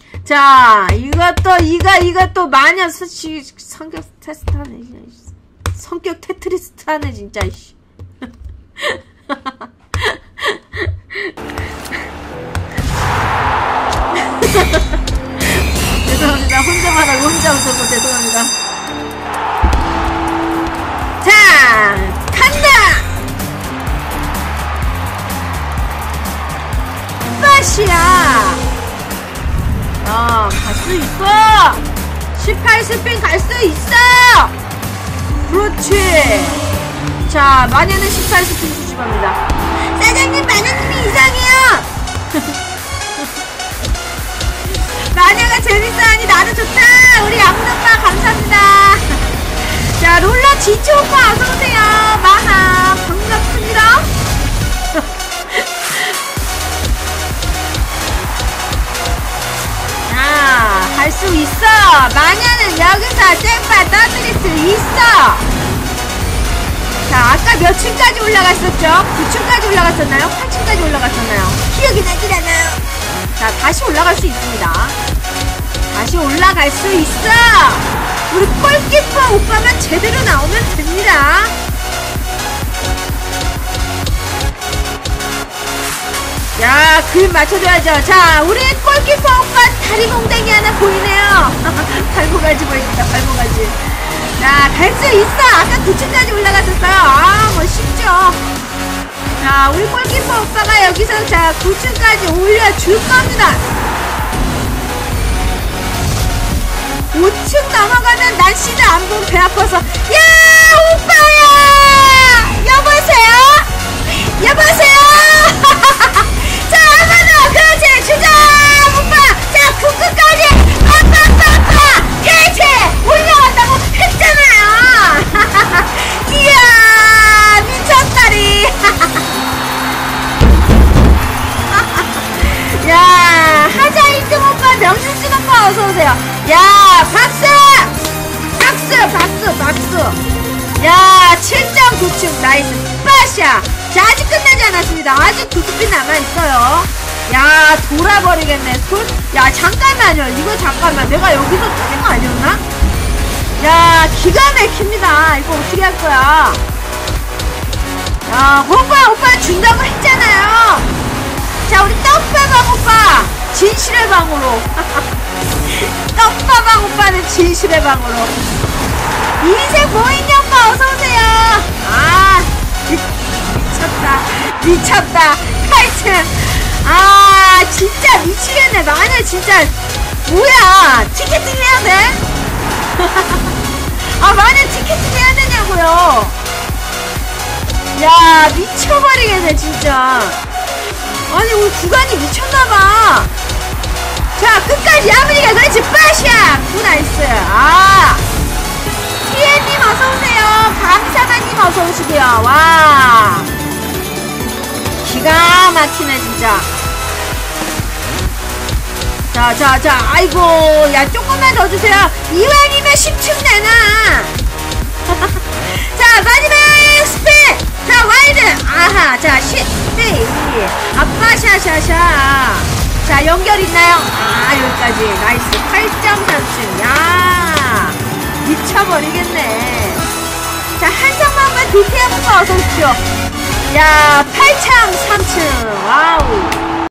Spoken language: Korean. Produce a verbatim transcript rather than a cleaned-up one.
자, 이것도, 이거, 이것도 마녀 수치, 성격 테스트 하네. 성격 테트리스트 하네, 진짜, 씨. 죄송합니다. 혼자 말하고 혼자 웃어서 죄송합니다. 자, 간다! 빠시야! 어, 갈 수 있어! 십팔 스핀 갈 수 있어! 그렇지! 자, 마녀는 십팔 스핀 수집합니다. 사장님, 마녀님이 이상해요! 마녀가 재밌어하니 나도 좋다! 우리 양오빠 감사합니다! 자, 롤러 지치 오빠 어서오세요! 마하, 반갑습니다! 자, 할 수 있어! 마녀는 여기서 잼바 떠들일 수 있어! 자, 아까 몇 층까지 올라갔었죠? 구 층까지 올라갔었나요? 팔 층까지 올라갔었나요? 기억이 나질 않아요. 자, 다시 올라갈 수 있습니다. 다시 올라갈 수 있어! 우리 골키퍼 오빠만 제대로 나오면 됩니다. 야, 그림 맞춰줘야죠. 자, 우리 골키퍼 오빠 다리 몽댕이 하나 보이네요. 발목가지 보입니다. 발목가지. 자, 갈 수 있어. 아까 구 층까지 올라갔었어요. 아, 뭐 쉽죠. 자, 우리 골키퍼 오빠가 여기서 자 구 층까지 올려줄 겁니다. 오 층 넘어가면 난 시드 안 보면 배 아파서 야, 오빠야! 여보세요? 여보세요? 자, 한 번 더! 그렇지! 주자! 오빠! 자, 구 끝까지! 빠빠빠빠! 그렇지! 올라간다고 했잖아요! 이야! 미쳤다리! 야, 하자 일 등 오빠, 명실증 오빠 어서오세요. 야, 박수! 박수! 박수! 박수! 야, 칠 점 구 층 나이스 빠샤. 자, 아직 끝나지 않았습니다. 아직 두 스핀 남아있어요. 야, 돌아버리겠네. 돌, 야, 잠깐만요. 이거 잠깐만. 내가 여기서 터진 거 아니었나? 야, 기가 막힙니다. 이거 어떻게 할 거야? 야, 오빠, 오빠 준다고 했잖아요. 자, 우리 떡밥왕 오빠 진실의 방으로. 떡밥왕 오빠는 진실의 방으로. 인생 뭐있냐 오빠 어서오세요. 아, 미쳤다 미쳤다. 팔 층. 아, 진짜 미치겠네. 마녀 진짜 뭐야. 티켓팅 해야 돼? 아, 마녀 티켓팅 해야 되냐고요. 야, 미쳐버리겠네 진짜. 아니, 우리 구간이 미쳤나봐. 자, 끝까지 야무지게. 그렇지. 빠샤. 구 나이스. 아, 티엔님 어서오세요. 감사마님 어서오시고요. 와, 기가 막히네 진짜. 자, 자, 자. 아이고, 야, 조금만 더 주세요. 이왕이면 십 층 내놔. 자, 마지막 스핀. 자, 와이드. 아하. 자, 십 네, 아빠 샤샤샤. 자, 연결 있나요? 아, 여기까지. 나이스. 팔 점 삼 층. 야, 미쳐버리겠네. 자, 한성만만 디테일 한번 어서오십시오. 야, 팔 점 삼 층. 와우.